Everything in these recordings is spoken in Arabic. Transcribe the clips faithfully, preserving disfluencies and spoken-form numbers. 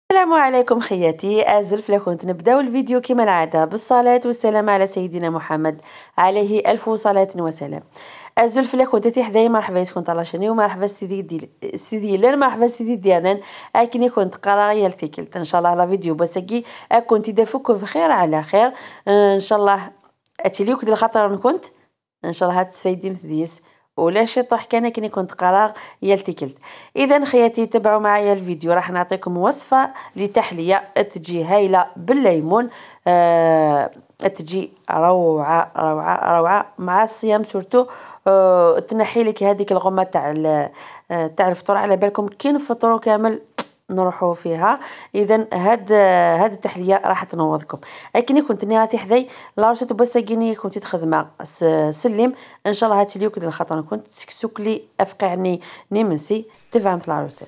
السلام عليكم خياتي ازلف لكنت نبداو الفيديو كما العاده بالصلاه والسلام على سيدنا محمد عليه الف صلاه وسلام. ازلف لكنت تي حدايا مرحبا يسكن طلا شني ومرحبا سيدي دي سيدي لنا مرحبا سيدي ديالنا اكني كنت قرايه الفيكلت ان شاء الله لا فيديو بسكي كنت دافوك بخير على خير ان شاء الله اتليوك ديال الخطر كنت ان شاء الله هتستفيدي مثديس ولا شي طح كان كني كنت قراغ يلتكلت. اذا خياتي تبعوا معايا الفيديو راح نعطيكم وصفه لتحليه تجي هايله بالليمون. آه تجي روعه روعه روعه مع الصيام سورتو. آه تنحي لك هذيك الغمه تاع تاع الفطور على بالكم كي نفطروا كامل نروحوا فيها. اذا هاد هاد التحليه راح تنوضكم. لكن كنت نياتي حداي لا رشت بساكيني كنت تخدمه سلم ان شاء الله هاتي ليك ديال الخطر كنت سكسوك لي افقعني نيمسي تفهمت لا روسيت.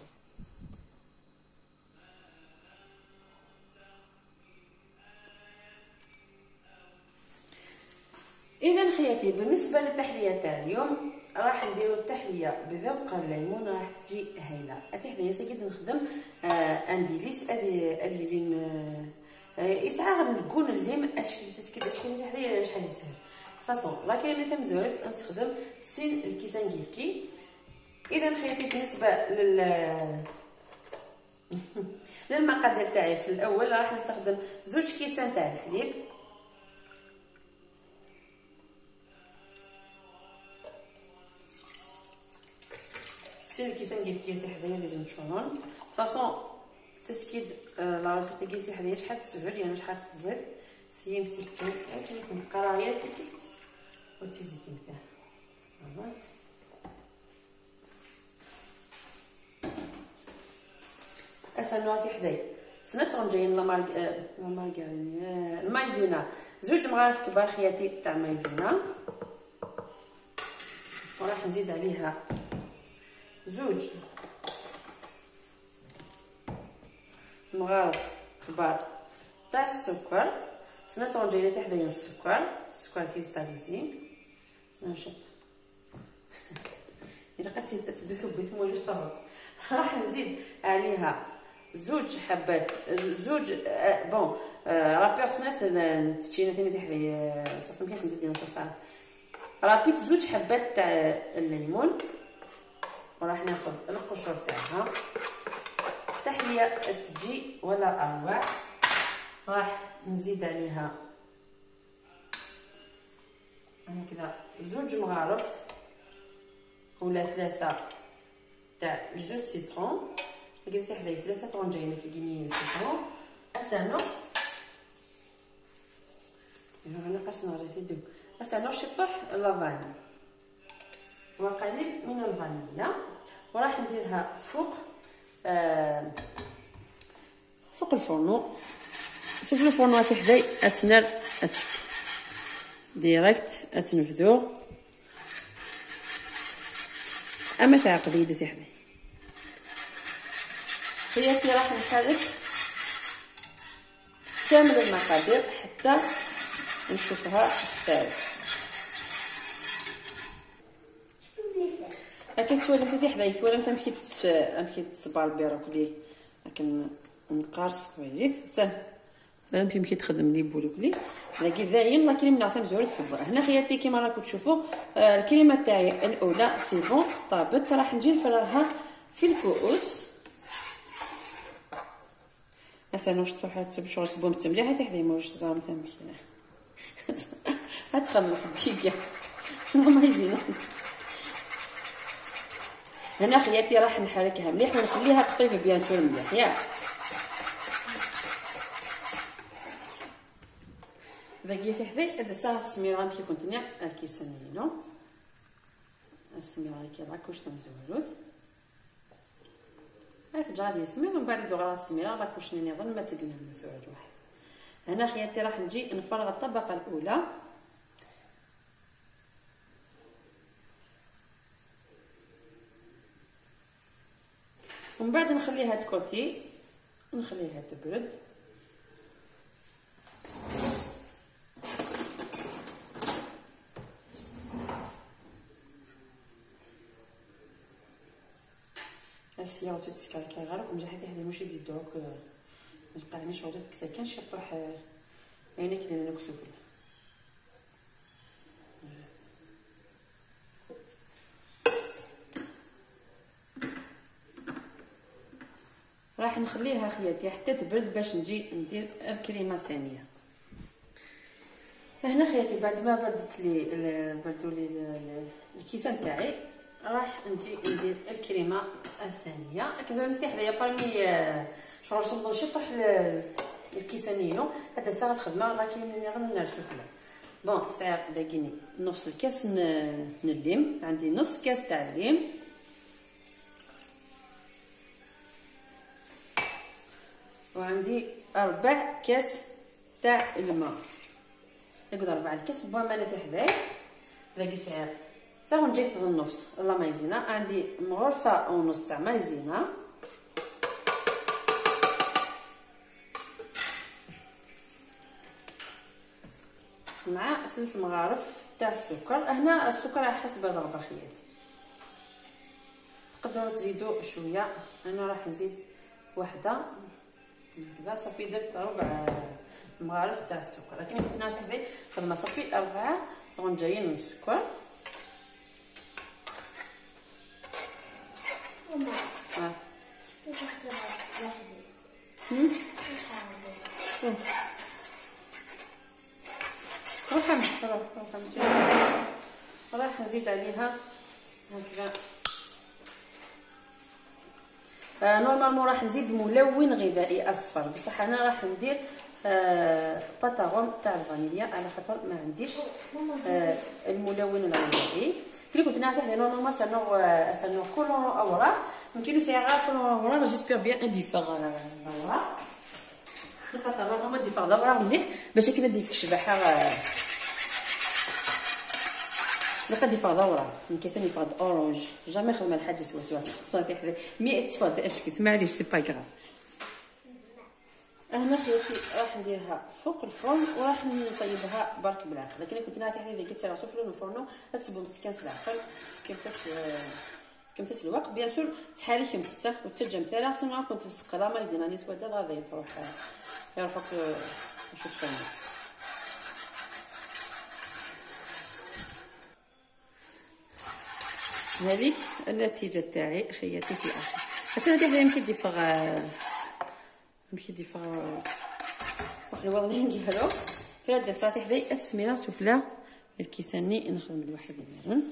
اذا خياتي بالنسبه للتحليه تاع اليوم راح نديرو التحليه بذوق الليمون راح تجي هايله. هذه حدايا ساكيت نخدم آه انديليس ادي ادي آه يسعى نكون الليم اشكي تسكيت اشكي حدايا شحال يسهل فاصون لا كاين ثم زوريت نستخدم سين الكيسان كيفكي. اذا خياتي بالنسبه لل للمقادير تاعي في الاول راح نستخدم زوج كيسان تاع الحليب، سير كيسان كيفكي حتى حدايا ديجا نشونون فاصون تسكيد لا روسيت كيسي حدايا شحال تسبر يعني شحال تزيد سيم تيكتو كيكون قرايه فيكلت وتزيدي فيها فوالا. اسنواتي حدايا سنتهم جايين لا مارك لا مارغرين المايزينا زوج مغارف كبار خياتي تاع مايزينا وراح نزيد عليها زوج مغارف كبار تاع السكر سنتهم جايين حتى حدايا السكر السكر كريستاليزي سنشط الا قد تدوثو بثم ولا صبر. راح نزيد عليها زوج حبات زوج آه بون آه رابير سنات تشينا ثاني تاع حدايا صافي مكاس ندير الكاستار رابيت زوج حبات تاع الليمون وراح ناخذ القشور تاعها تحليه تجي ولا اروع. راح نزيد عليها هكذا زوج مغارف ولا ثلاثه تاع جوج سيترون هكذا حدايا ثلاثه طرونجين كيجيني سيترون اسانو انا قاسنا راه تدو اسانو شطح لافاني وقليل من الفانيليا وراح نديرها فوق آه فوق الفرنو شوف الفرنو في حداي اتنر أت... ديريكت اتنفذو اما تعقد يدي حداي خياتي راح نحرك كامل المقادير حتى نشوفها تختلف. اكيد تولي في حدايا ولا انت مشيت مشيت تصبر البيروكلي لكن نقارص كويس حتى انا مشي مشيت تخدم لي بولوكلي لكن دايم لا كريم نعطيهم زوج الصبر. هنا خياتي كيما راكم تشوفوا آه الكريمه تاعي الاولى سي بون طابت راح نجي نفرغها في الكؤوس اسا واش تروح تبشر صبون مليح حتى حدايا موش زعما ثمك هتخلف بيكيا ما يزين. هنا خياتي راح نحركها مليح ونخليها تطيب بيان سور مليح ياك. ذاكي في حذاي هذا ساعه السميره كي كنت نيا الكيسانينو السميره كي راكوش تنزولوت هاي تجعل يسمير ومن بعد دوغرات السميره راكوش نظن ما تقنا مثول واحد. هنا خياتي راح نجي نفرغ الطبقه الاولى ومن بعد نخليها تكوتي نخليها تبرد. السيا وتتسكر كي غير كون جا حتى هذه ماشي دي دوك باش طلعني شويه كسكن شطح عينك اللي نكسو فيه. راح نخليها خياتي حتى تبرد باش نجي ندير الكريمه الثانيه. هنا خياتي بعد ما بردت لي بردوا لي الكيسان تاعي راح نجي ندير الكريمه الثانيه. كذا نفتح حدايا برمي شغل صبون شطح الكيسانيو هذا ساعه خدمه راكي ملي غير نرسو فيها. بون ساعه داكيني نص الكاس من الليم، عندي نص كاس تاع الليم، وعندي ربع كاس تاع الماء. نقدر ربع الكاس بوا ما في حدايا باقي ساعه تا نجي في النص لا مايزينا. عندي مغرفه ونص تاع مايزينا، مع ثلاث مغارف تاع السكر. هنا السكر على حسب الرغبه خياتي، تقدروا تزيدوا شويه. انا راح نزيد وحده هكذا صافي درت ربع مغارف تاع السكر. لكن كنت نافع به خدمه صافي أربعة طون جايين من السكر. اه روح امشي روح روح امشي. راح نزيد عليها هكذا آه نورمالمون راح نزيد ملون غذائي اصفر، بصح انا راح ندير آه باتاغون تاع الفانيليا على خاطر ما عنديش آه الملون الغذائي. كي كنت نعرف هذا نورمالمون سانو سانو كولون اوراق ممكن ساعه كولون اوراق. جيسبيغ بيان ان ديفاغ اوراق خاطر نورمالمون ديفاغ اوراق مليح باش كي ما تديفكش البحر لقد ديفاغ اوراق يمكن ثاني ديفاغ اورانج جامي خدمه الحاجه سوا سوا صافي حدا مية صفات اشكت معليش سي با كراف. هنا خياتي راح نديرها فوق الفرن وراح نطيبها برك بالعقل. لكن كنت نعرف حتى قلت راه سفلون الفرن تسبوا مسكان العقل كيف تس كيف تس الوقت بيان سور تحالي كيف تسه وتسجم ثلاث سنوات كنت تسقلا ما يزينا نيس ودا غادي تروح يروحوك نشوف ثاني. هذيك النتيجه تاعي خياتي في الاخر. حتى هذه يمكن ديفاغ يمكن ديفاغ واحد الوضعين ديالو في هاد الساعه حدايا التسميره سفله الكيساني نخدم الواحد الميرون.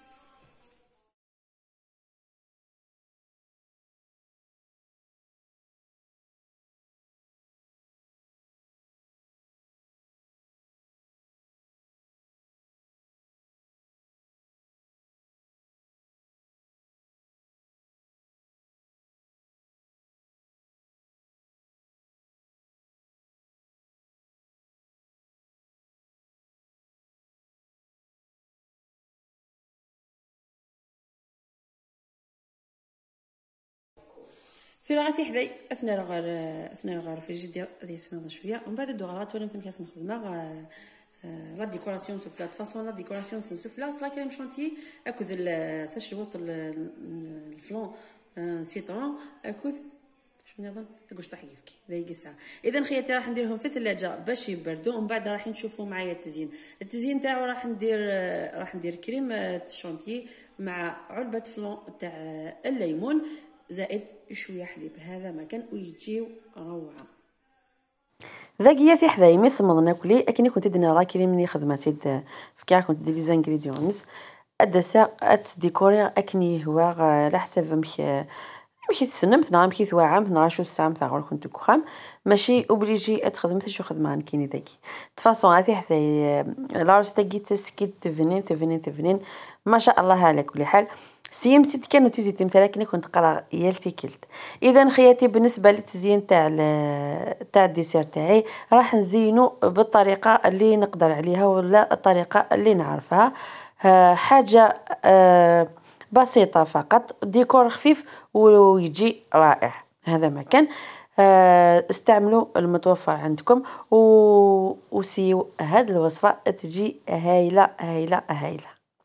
في رغاتي حداي اثناء الغار اثناء الغار في جدي غادي يسمع شويه ومن بعد الدغرات ولا يمكن نخدمها لا ديكوراسيون سوفلا فاصون لا ديكوراسيون سوفلا صلا كريم شونتي اكد تشوط الفلون سيترون اكد شنو نظن اكوش طاح كيفكي ذاك ساعه. اذا خياتي راح نديرهم في الثلاجه باش يبردوا ومن بعد راح نشوفوا معايا التزيين. التزيين تاعو راح ندير راح ندير كريم شونتي مع علبه فلون تاع الليمون زائد شويه حليب. هذا ما كان ويجيو روعه. ذاكيه في حدايا مي صمد ناكلي اكني كنت درنا راه كريم ملي خدمتي في كاع كنت دير لي زانغريديونس ادسا اتس ديكوري اكني هو على حسب مش مشيت تسنمت نهار مشيت واعام نهار شو ساعه تاع غير كنت كخام ماشي اوبليجي اتخدم حتى شو خدمه كاينه داكي تفاصون هذه حتى لارج تاكي تسكيت تفنين تفنين تفنين ما شاء الله على كل حال. سيمتي كانوا تيزيتي مثلا كني كنت قرا يالتي كلت. اذا خياتي بالنسبه للتزيين تاع تاع الديسير تاعي راح نزينو بالطريقه اللي نقدر عليها ولا الطريقه اللي نعرفها. حاجه بسيطه فقط ديكور خفيف ويجي رائع. هذا ما كان استعملوا المتوفر عندكم وسيو هاد الوصفه تجي هايله هايله هايله.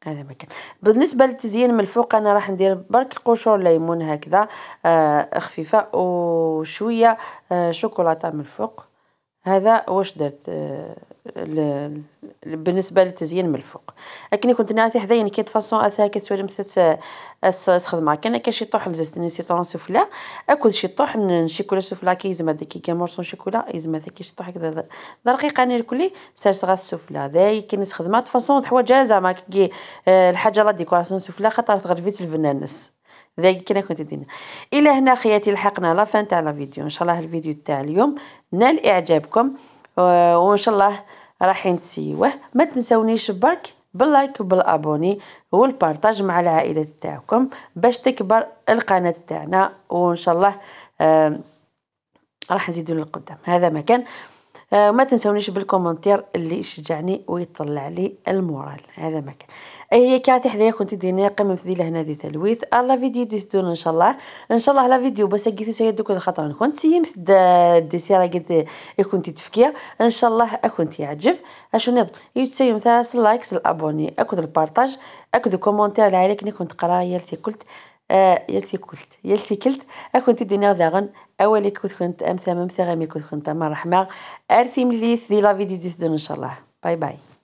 هذا مكان. بالنسبه للتزيين من الفوق انا راح ندير برك قشور ليمون هكذا آه خفيفه وشويه آه شوكولاته من الفوق. هذا واش درت آه بالنسبه للتزيين من الفوق. لكن كنت نعطي حذايا يعني كاين فاصون اثا كتولي مثل استخدمها كان كاين شي طوح لزازتني سيطرون سوفلا اكل شي طوح نشيكولا سوفلا كيزم هذاك كي كان مورسون شيكولا يزم هذاك شي طوح هكذا رقيقه انا الكلي سالصغا السوفلا ذاي كي نستخدمها فاصون حوايج زعما كي الحاجه لا ديكوراسيون سوفلا خاطر تغرفيت الفنانس ذاك كنا كنت دينا. الى هنا خياتي لحقنا لا فان تاع لا فيديو. ان شاء الله الفيديو تاع اليوم نال اعجابكم وان شاء الله رايحين تسيوه. ما تنسونيش برك باللايك وبالابوني والبارطاج مع العائله تاعكم باش تكبر القناه تاعنا وان شاء الله آه راح نزيدو للقدام. هذا مكان آه وما تنسونيش بالكومنتير اللي يشجعني ويطلع لي المورال. هذا مكان هي كاتي حدايا كنت دينا قمه في ذي هنا ذي تلويث على فيديو ديتون ان شاء الله ان شاء الله لا فيديو بس قيتو سيدوك الخطر كنت سيمت الديسيرا قد كنت تفكيا ان شاء الله كنت يعجب اشو نض يتسيم ثلاث لايكس الابوني اكد البارطاج اكد الكومنتير على كني كنت قرا يلتي قلت آه يلتي قلت يلتي كلت اكنت دينا داغن اولي كنت كنت امثا ممثا غامي كنت كنت مرحبا ارثي مليث ذي لا فيديو ديتون ان شاء الله. باي باي.